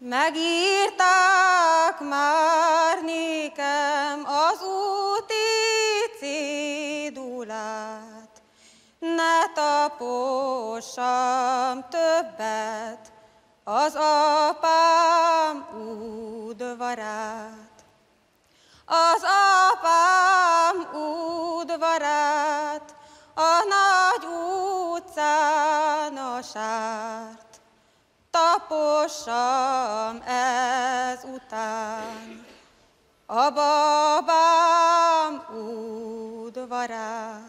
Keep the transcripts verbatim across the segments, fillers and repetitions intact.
Megírták már nékem az úti cédulát, ne tapossam többet az apám udvarát. Az apám udvarát, a nagy utcán a sárt, tapossam ezután a babám udvarát.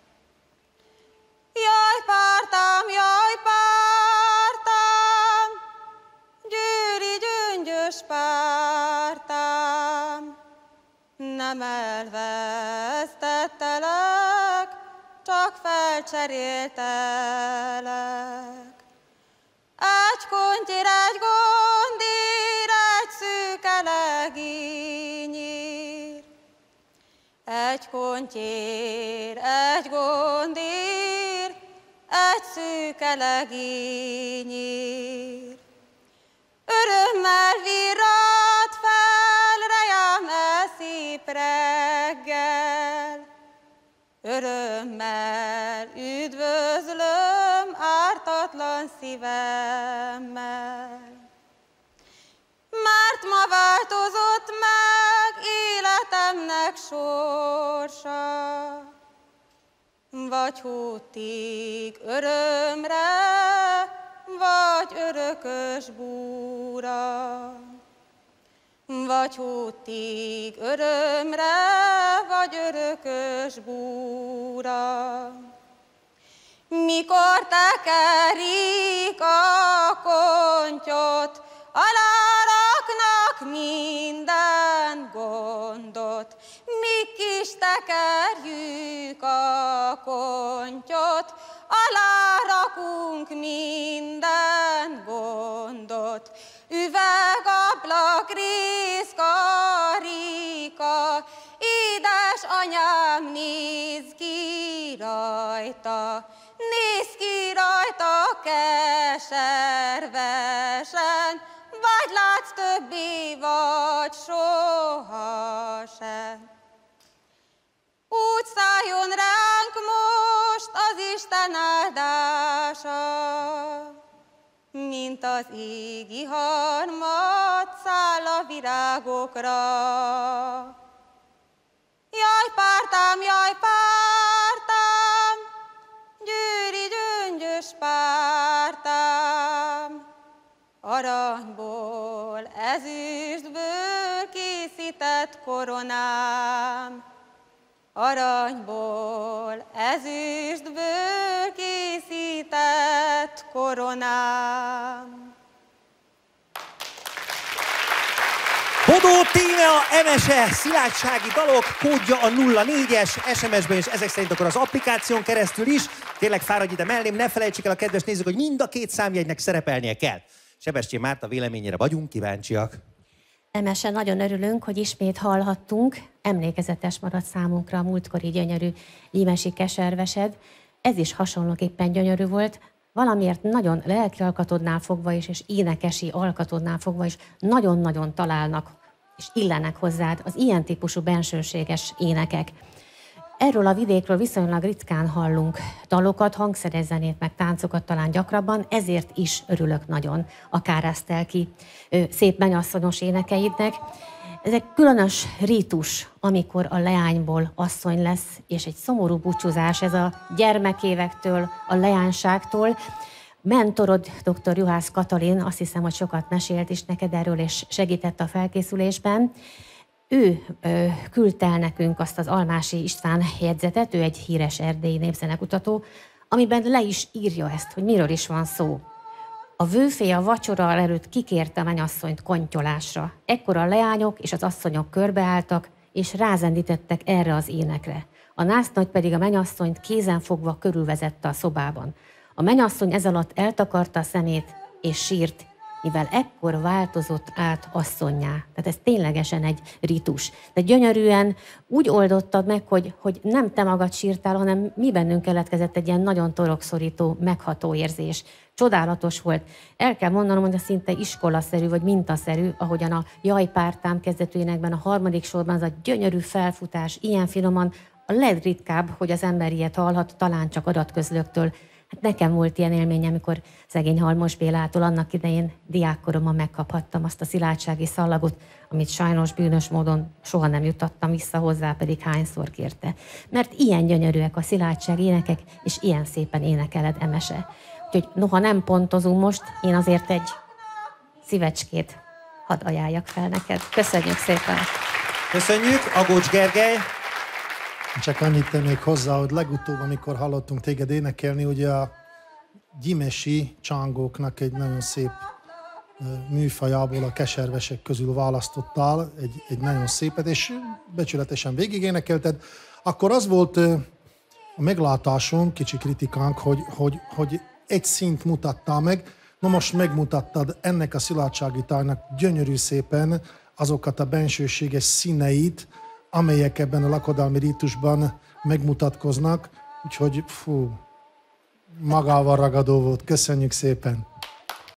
Jaj, pártám, jaj, pártám, győri gyöngyös pártám, nem elvesztettelek, csak felcseréltelek. Egy kontyér, egy gondír, egy szűke legényér. Egy kontyér, egy gondír, egy szűke legényér. Örömmel virrat fel rejám e szép reggel. Örömmel üdvözlöm ártatlan szívemmel. Mert ma változott meg életemnek sorsa, vagy hútig örömre, vagy örökös búra. Vagy hútig örömre, vagy örökös búra. Mikor tekerik a kontyot, aláraknak minden gondot. Mi kis tekerjük a kontyot, alárakunk minden gondot. Üvegablak, rész, karika, édesanyám, nézd ki rajta, nézd ki rajta keservesen, vagy látsz többé, vagy sohasem. Úgy szálljon ránk most az Isten áldása, mint az égi harmat száll a virágokra. Jaj, pártám, jaj, pártám, győri gyöngyös pártám, aranyból, ezüstből készített koronám. Aranyból, ezüstből készített koronám. Bodó Tímea, Emese, szilágysági dalok, kódja a nulla négyes, es em es-ben és ezek szerint akkor az applikáción keresztül is. Tényleg fáradj ide mellém, ne felejtsék el a kedves nézők, hogy mind a két számjegynek szerepelnie kell. Sebestyén Márta véleményére vagyunk kíváncsiak. Emese, nagyon örülünk, hogy ismét hallhattunk. Emlékezetes maradt számunkra a múltkori gyönyörű ímesi keservesed. Ez is hasonlóképpen gyönyörű volt. Valamiért nagyon lelki alkatodnál fogva is, és énekesi alkatodnál fogva is nagyon-nagyon találnak, és illenek hozzád az ilyen típusú bensőséges énekek. Erről a vidékről viszonylag ritkán hallunk dalokat, hangszeres zenét, meg táncokat talán gyakrabban, ezért is örülök nagyon a Kárásztelki szép mennyasszonyos énekeidnek. Ez egy különös rítus, amikor a leányból asszony lesz, és egy szomorú búcsúzás ez a gyermekévektől, a leányságtól. Mentorod, dr. Juhász Katalin, azt hiszem, hogy sokat mesélt is neked erről, és segített a felkészülésben. Ő ö, küldte el nekünk azt az Almási István jegyzetet, ő egy híres erdélyi népzenekutató, amiben le is írja ezt, hogy miről is van szó. A vőfé a vacsora előtt kikérte a mennyasszonyt kontyolásra. Ekkor a leányok és az asszonyok körbeálltak, és rázendítettek erre az énekre. A násznagy pedig a mennyasszonyt kézen fogva körülvezette a szobában. A mennyasszony ez alatt eltakarta a szemét, és sírt, mivel ekkor változott át asszonnyá. Tehát ez ténylegesen egy ritus. De gyönyörűen úgy oldottad meg, hogy, hogy nem te magad sírtál, hanem mi bennünk keletkezett egy ilyen nagyon torokszorító, megható érzés. Csodálatos volt. El kell mondanom, hogy a szinte iskolaszerű, vagy mintaszerű, ahogyan a Jaj pártám kezdetőjénekben a harmadik sorban az a gyönyörű felfutás, ilyen finoman, a legritkább, hogy az ember ilyet hallhat, talán csak adatközlőktől. Hát nekem volt ilyen élményem, amikor szegény Halmos Bélától annak idején diákkoromban megkaphattam azt a szilárdsági szallagot, amit sajnos bűnös módon soha nem jutottam vissza hozzá, pedig hányszor kérte. Mert ilyen gyönyörűek a szilárdsági énekek, és ilyen szépen énekeled, Emese. Úgyhogy noha nem pontozunk most, én azért egy szívecskét hadd ajánljak fel neked. Köszönjük szépen! Köszönjük, Agócs Gergely! Csak annyit tennék hozzá, hogy legutóbb, amikor hallottunk téged énekelni, ugye a gyimesi csángóknak egy nagyon szép műfajából a keservesek közül választottál egy, egy nagyon szépet, és becsületesen végigénekelted. Akkor az volt a meglátásunk, kicsi kritikánk, hogy, hogy, hogy egy szint mutattál meg, na most megmutattad ennek a szilárdsági tájnak gyönyörű szépen azokat a bensőséges színeit, amelyek ebben a lakodalmi rítusban megmutatkoznak, úgyhogy fú, magával ragadó volt. Köszönjük szépen!